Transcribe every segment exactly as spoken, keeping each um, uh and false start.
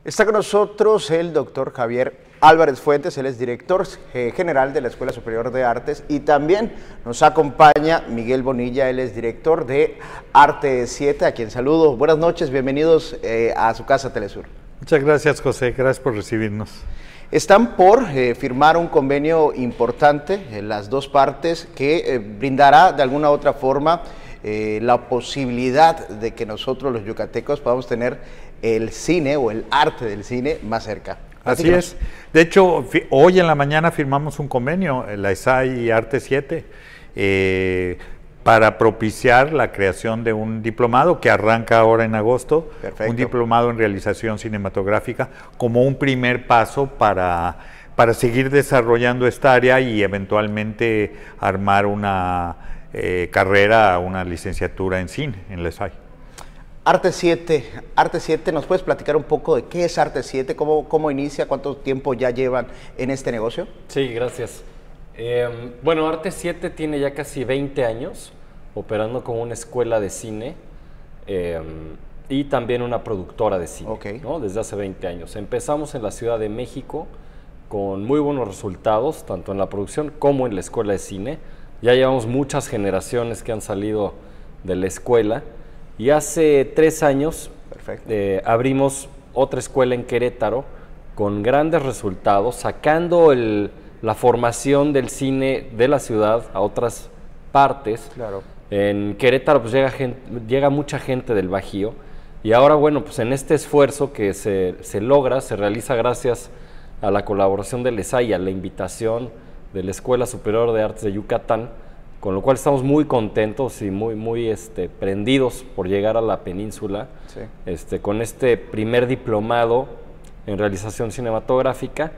Está con nosotros el doctor Javier Álvarez Fuentes, él es director eh, general de la Escuela Superior de Artes, y también nos acompaña Miguel Bonilla, él es director de Arte siete, a quien saludo. Buenas noches, bienvenidos eh, a su casa Telesur. Muchas gracias, José, gracias por recibirnos. Están por eh, firmar un convenio importante en las dos partes que eh, brindará de alguna u otra forma eh, la posibilidad de que nosotros los yucatecos podamos tener el cine o el arte del cine más cerca. Así es. De hecho, hoy en la mañana firmamos un convenio, la ESAI y Arte siete, eh, para propiciar la creación de un diplomado que arranca ahora en agosto. Perfecto. Un diplomado en realización cinematográfica como un primer paso para, para seguir desarrollando esta área y eventualmente armar una eh, carrera, una licenciatura en cine en la ESAI. Arte siete, Arte siete, ¿nos puedes platicar un poco de qué es Arte siete? ¿Cómo, cómo inicia? ¿Cuánto tiempo ya llevan en este negocio? Sí, gracias. Eh, bueno, Arte siete tiene ya casi veinte años operando como una escuela de cine eh, y también una productora de cine, okay, ¿no? Desde hace veinte años. Empezamos en la Ciudad de México con muy buenos resultados, tanto en la producción como en la escuela de cine. Ya llevamos muchas generaciones que han salido de la escuela. Y hace tres años eh, abrimos otra escuela en Querétaro con grandes resultados, sacando el, la formación del cine de la ciudad a otras partes. Claro. En Querétaro pues llega, gente, llega mucha gente del Bajío, y ahora bueno, pues en este esfuerzo que se, se logra, se realiza gracias a la colaboración del ESAI, a la invitación de la Escuela Superior de Artes de Yucatán, con lo cual estamos muy contentos y muy, muy este, prendidos por llegar a la península, sí, este, con este primer diplomado en realización cinematográfica,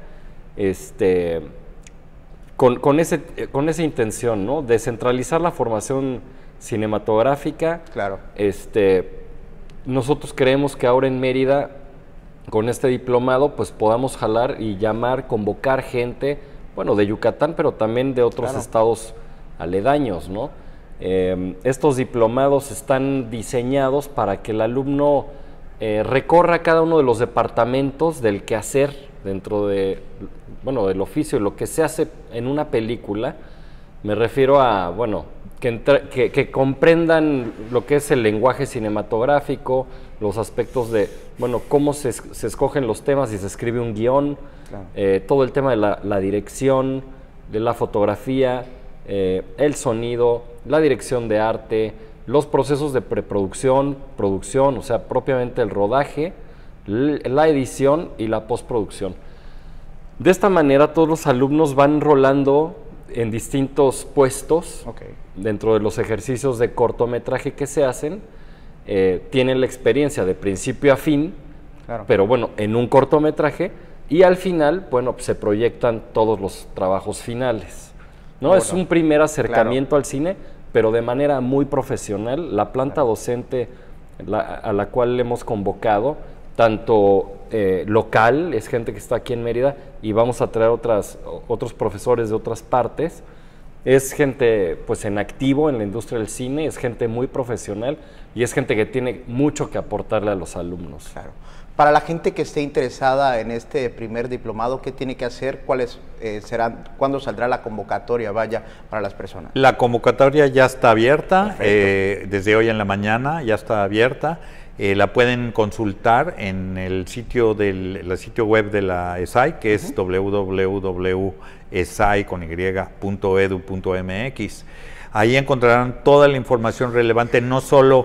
este, con, con, ese, con esa intención, ¿no? Descentralizar la formación cinematográfica. Claro. Este, nosotros creemos que ahora en Mérida, con este diplomado, pues podamos jalar y llamar, convocar gente, bueno, de Yucatán, pero también de otros claro. estados aledaños, ¿no? Eh, estos diplomados están diseñados para que el alumno eh, recorra cada uno de los departamentos del quehacer dentro de, bueno, del oficio, lo que se hace en una película. Me refiero a, bueno, que, entre, que, que comprendan lo que es el lenguaje cinematográfico, los aspectos de, bueno, cómo se, se escogen los temas y se escribe un guión, claro. eh, todo el tema de la, la dirección, de la fotografía, Eh, el sonido, la dirección de arte, los procesos de preproducción, producción, o sea, propiamente el rodaje, la edición y la postproducción. De esta manera todos los alumnos van rolando en distintos puestos, okay, dentro de los ejercicios de cortometraje que se hacen, eh, tienen la experiencia de principio a fin, claro, pero bueno, en un cortometraje, y al final, bueno, pues se proyectan todos los trabajos finales. No, bueno, es un primer acercamiento, claro, al cine, pero de manera muy profesional. La planta, claro, docente la, a la cual le hemos convocado, tanto eh, local, es gente que está aquí en Mérida, y vamos a traer otras, otros profesores de otras partes. Es gente pues en activo en la industria del cine, es gente muy profesional y es gente que tiene mucho que aportarle a los alumnos. Claro. Para la gente que esté interesada en este primer diplomado, ¿qué tiene que hacer? ¿Cuáles eh, serán? ¿Cuándo saldrá la convocatoria, vaya, para las personas? La convocatoria ya está abierta, eh, desde hoy en la mañana ya está abierta. Eh, la pueden consultar en el sitio del el sitio web de la ESAI, que es uh-huh. w w w punto esai punto edu punto m x. Ahí encontrarán toda la información relevante, no solo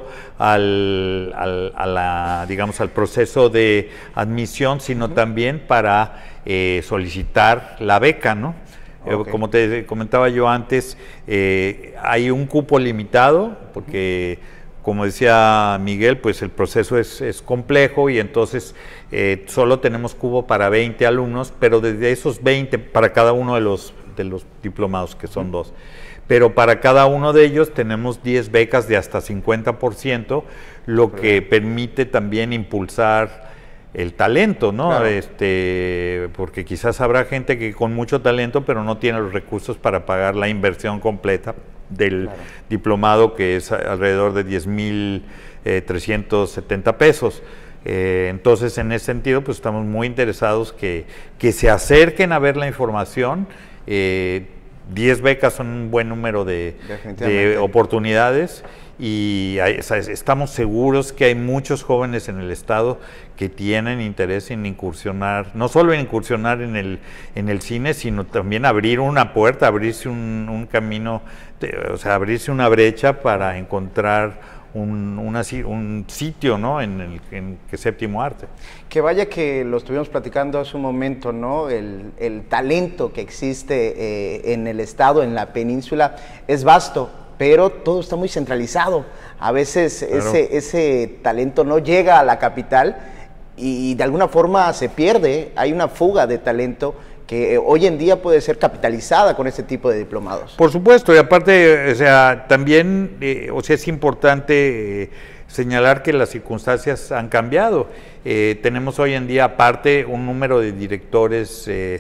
al, al, a la, digamos, al proceso de admisión, sino uh-huh. también para eh, solicitar la beca, ¿no? Okay. Eh, como te comentaba yo antes, eh, hay un cupo limitado, porque, uh-huh. como decía Miguel, pues el proceso es, es complejo, y entonces eh, solo tenemos cupo para veinte alumnos, pero desde esos veinte, para cada uno de los, de los diplomados, que son uh-huh. dos. Pero para cada uno de ellos tenemos diez becas de hasta cincuenta por ciento, lo que permite también impulsar el talento, ¿no? Claro. Este, porque quizás habrá gente que con mucho talento, pero no tiene los recursos para pagar la inversión completa del claro. diplomado, que es alrededor de diez mil trescientos setenta pesos. Eh, entonces, en ese sentido, pues estamos muy interesados que, que se acerquen a ver la información. Eh, diez becas son un buen número de, de oportunidades y hay, o sea, estamos seguros que hay muchos jóvenes en el estado que tienen interés en incursionar, no solo en incursionar en el, en el cine, sino también abrir una puerta, abrirse un, un camino, de, o sea, abrirse una brecha para encontrar Un, una, un sitio, ¿no?, en el en que séptimo arte. Que vaya que lo estuvimos platicando hace un momento, ¿no? El, el talento que existe eh, en el estado, en la península, es vasto, pero todo está muy centralizado. A veces claro. ese, ese talento no llega a la capital y de alguna forma se pierde, hay una fuga de talento que hoy en día puede ser capitalizada con este tipo de diplomados. Por supuesto, y aparte, o sea, también, eh, o sea, es importante eh, señalar que las circunstancias han cambiado. Eh, tenemos hoy en día, aparte, un número de directores eh,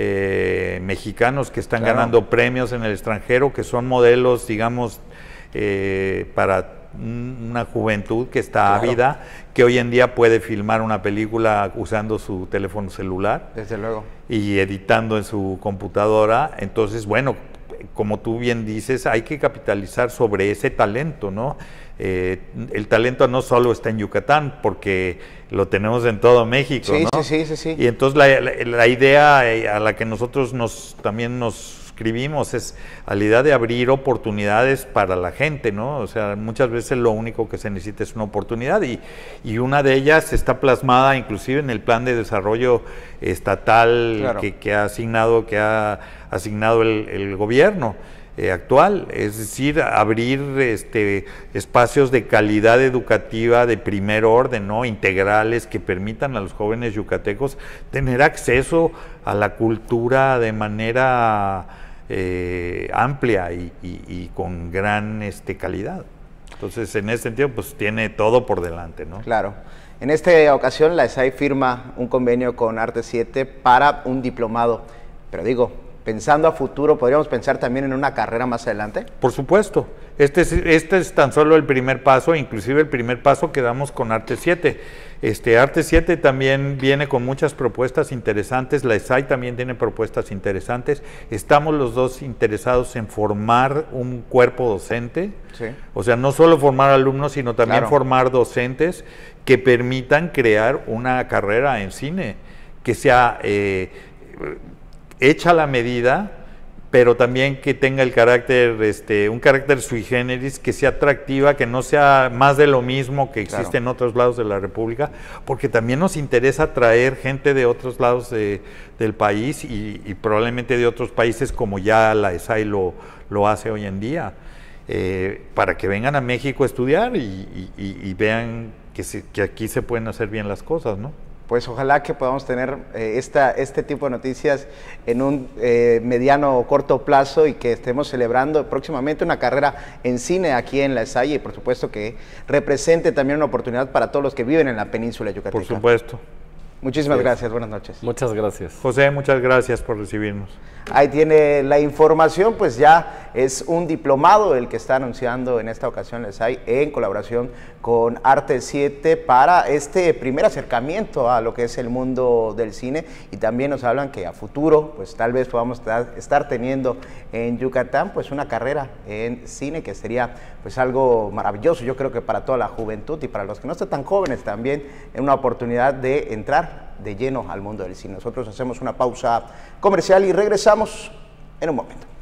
eh, mexicanos que están claro. ganando premios en el extranjero, que son modelos, digamos, eh, para una juventud que está claro. ávida, que hoy en día puede filmar una película usando su teléfono celular. Desde luego. Y editando en su computadora. Entonces, bueno, como tú bien dices, hay que capitalizar sobre ese talento, ¿no? Eh, el talento no solo está en Yucatán, porque lo tenemos en todo México, sí, ¿no? Sí, sí, sí, sí. Y entonces la, la, la idea a la que nosotros nos también nos escribimos es a la idea de abrir oportunidades para la gente, ¿no? O sea, muchas veces lo único que se necesita es una oportunidad y, y una de ellas está plasmada inclusive en el plan de desarrollo estatal claro. que, que ha asignado, que ha asignado el, el gobierno eh, actual, es decir, abrir este, espacios de calidad educativa de primer orden, ¿no? Integrales, que permitan a los jóvenes yucatecos tener acceso a la cultura de manera Eh, amplia y, y, y con gran este, calidad. Entonces, en ese sentido, pues tiene todo por delante, ¿no? Claro. En esta ocasión, la E S A I firma un convenio con Arte siete para un diplomado. Pero digo, pensando a futuro, ¿podríamos pensar también en una carrera más adelante? Por supuesto. Este es, este es tan solo el primer paso, inclusive el primer paso que damos con Arte siete. Este, Arte siete también viene con muchas propuestas interesantes, la E S A I también tiene propuestas interesantes. Estamos los dos interesados en formar un cuerpo docente, sí. o sea, no solo formar alumnos, sino también claro. formar docentes que permitan crear una carrera en cine, que sea eh, hecha a la medida, pero también que tenga el carácter, este, un carácter sui generis, que sea atractiva, que no sea más de lo mismo que existe claro. en otros lados de la República, porque también nos interesa traer gente de otros lados de, del país y, y probablemente de otros países, como ya la E S A I lo, lo hace hoy en día, eh, para que vengan a México a estudiar y, y, y vean que, se, que aquí se pueden hacer bien las cosas, ¿no? Pues ojalá que podamos tener eh, esta, este tipo de noticias en un eh, mediano o corto plazo y que estemos celebrando próximamente una carrera en cine aquí en la E S A I y por supuesto que represente también una oportunidad para todos los que viven en la península yucateca. Por supuesto. Muchísimas sí. gracias, buenas noches. Muchas gracias. José, muchas gracias por recibirnos. Ahí tiene la información, pues ya es un diplomado el que está anunciando en esta ocasión la E S A I en colaboración con Arte siete para este primer acercamiento a lo que es el mundo del cine y también nos hablan que a futuro pues tal vez podamos estar teniendo en Yucatán pues una carrera en cine que sería pues algo maravilloso, yo creo que para toda la juventud y para los que no están tan jóvenes también es una oportunidad de entrar de lleno al mundo del cine. Nosotros hacemos una pausa comercial y regresamos en un momento.